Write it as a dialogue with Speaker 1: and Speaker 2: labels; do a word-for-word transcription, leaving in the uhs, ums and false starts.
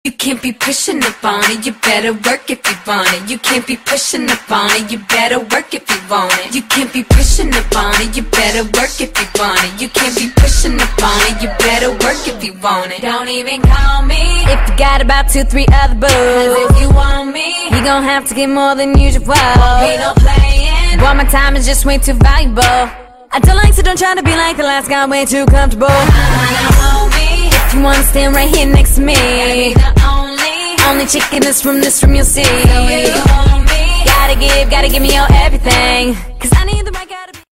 Speaker 1: You can't be pushing up on it, you better work if you want it. You can't be pushing up on it, you better work if you want it. You can't be pushing up on it, you better work if you want it. You can't be pushing up on it, you better work if you want it. Don't even call me if you got about two, three other boos. Cause if you want me, you gon' have to get more than usual. Won't be no playing. Boy, my time is just way too valuable. I don't like, so don't try to be like the last guy, way too comfortable. If you wanna stand right here next to me, the only, only chick in this room, this room you'll see. Gotta give, gotta give me your everything, cause I need the